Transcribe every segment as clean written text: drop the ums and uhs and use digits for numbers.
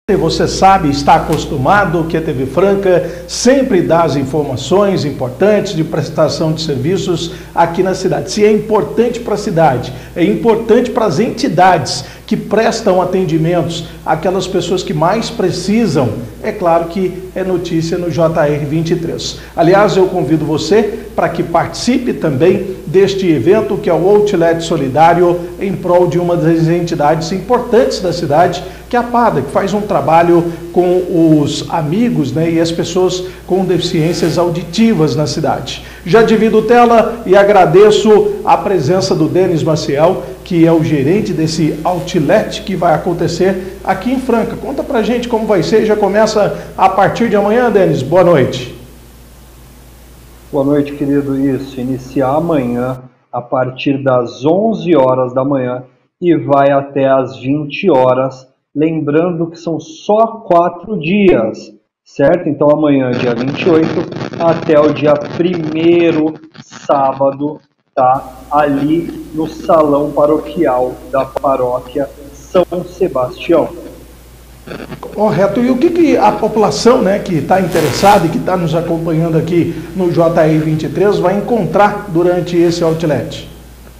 Você sabe, está acostumado que a TV Franca sempre dá as informações importantes de prestação de serviços aqui na cidade. Se é importante para a cidade, é importante para as entidades que prestam atendimentos àquelas pessoas que mais precisam, é claro que é notícia no JR 23. Aliás, eu convido você para que participe também deste evento, que é o Outlet Solidário, em prol de uma das entidades importantes da cidade, que é a APADA, que faz um trabalho com os amigos, né, e as pessoas com deficiências auditivas na cidade. Já divido tela e agradeço a presença do Denis Maciel, que é o gerente desse outlet que vai acontecer aqui em Franca. Conta pra gente como vai ser, já começa a partir de amanhã, Denis. Boa noite. Boa noite, querido. Isso, iniciar amanhã a partir das 11 horas da manhã e vai até às 20 horas. Lembrando que são só 4 dias, certo? Então amanhã, dia 28, até o dia 1º, sábado, tá? Ali no salão paroquial da paróquia São Sebastião. Correto. E o que a população, né, que está interessada e que está nos acompanhando aqui no JR 23 vai encontrar durante esse outlet?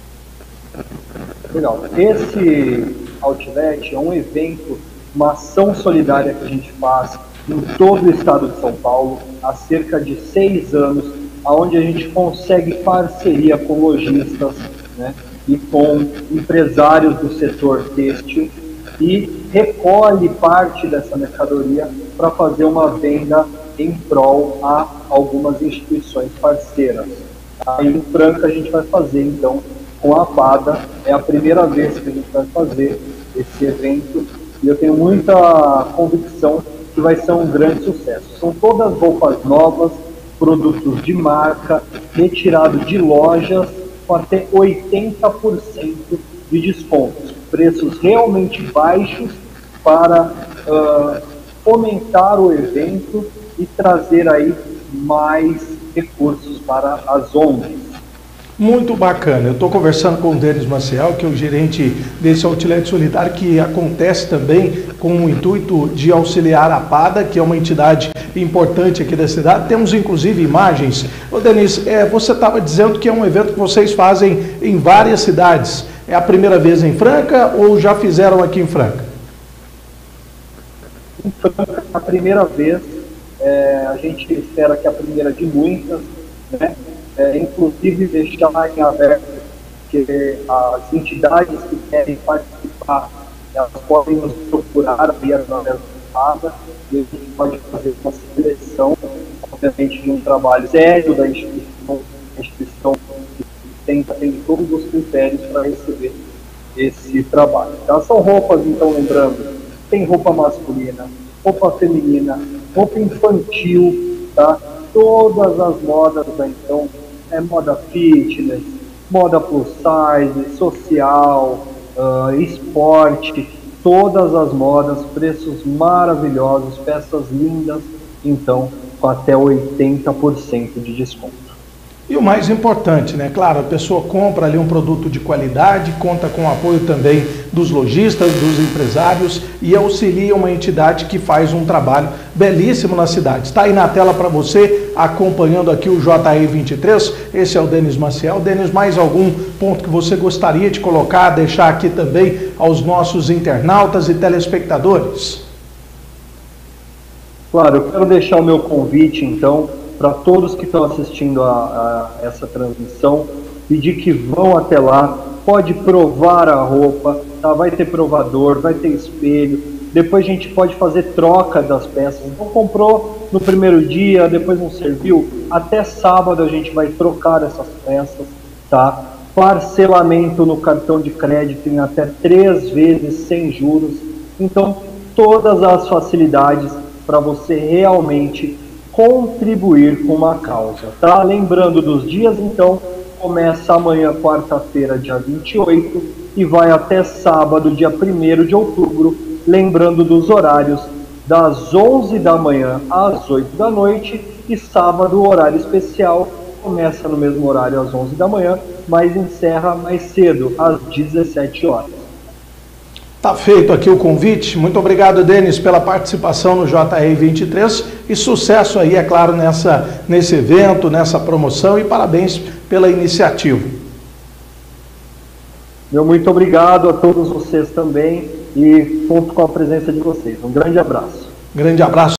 Legal. Esse outlet é um evento, uma ação solidária que a gente faz em todo o estado de São Paulo há cerca de 6 anos, onde a gente consegue parceria com lojistas, né, e com empresários do setor têxtil e recolhe parte dessa mercadoria para fazer uma venda em prol a algumas instituições parceiras. Aí em Franca a gente vai fazer então com a APADA, é a primeira vez que a gente vai fazer esse evento e eu tenho muita convicção que vai ser um grande sucesso. São todas roupas novas, produtos de marca, retirado de lojas com até 80% de descontos. Preços realmente baixos para fomentar o evento e trazer aí mais recursos para as ONGs. Muito bacana. Eu estou conversando com o Denis Maciel, que é o gerente desse outlet solidário, que acontece também com o intuito de auxiliar a APADA, que é uma entidade importante aqui da cidade. Temos inclusive imagens. Ô Denis, você estava dizendo que é um evento que vocês fazem em várias cidades. É a primeira vez em Franca ou já fizeram aqui em Franca? Em Franca, a primeira vez, a gente espera que é a primeira de muitas, né? Inclusive deixar em aberto que as entidades que querem participar, elas podem nos procurar via através do APADA e a gente pode fazer uma seleção, obviamente, de um trabalho sério da instituição que tem todos os critérios para receber esse trabalho. Então, são roupas, então, lembrando, tem roupa masculina, roupa feminina, roupa infantil, tá? Todas as modas, então, moda fitness, moda plus size, social, esporte, todas as modas, preços maravilhosos, peças lindas, então, com até 80% de desconto. E o mais importante, né? Claro, a pessoa compra ali um produto de qualidade, conta com o apoio também dos lojistas, dos empresários e auxilia uma entidade que faz um trabalho belíssimo na cidade. Está aí na tela para você, acompanhando aqui o JR 23. Esse é o Denis Maciel. Denis, mais algum ponto que você gostaria de colocar, deixar aqui também aos nossos internautas e telespectadores? Claro, eu quero deixar o meu convite, então, para todos que estão assistindo a essa transmissão, pedir que vão até lá, pode provar a roupa, tá? Vai ter provador, vai ter espelho, depois a gente pode fazer troca das peças. Então comprou no primeiro dia, depois não serviu, até sábado a gente vai trocar essas peças, tá? Parcelamento no cartão de crédito em até 3 vezes sem juros. Então, todas as facilidades para você realmente contribuir com uma causa, tá? Lembrando dos dias, então, começa amanhã, quarta-feira, dia 28, e vai até sábado, dia 1º de outubro, lembrando dos horários das 11 da manhã às 8 da noite, e sábado, o horário especial, começa no mesmo horário às 11 da manhã, mas encerra mais cedo, às 17 horas. Tá feito aqui o convite. Muito obrigado, Denis, pela participação no JR 23 e sucesso aí, é claro, nesse evento, nessa promoção, e parabéns pela iniciativa. Meu muito obrigado a todos vocês também e conto com a presença de vocês. Um grande abraço. Grande abraço.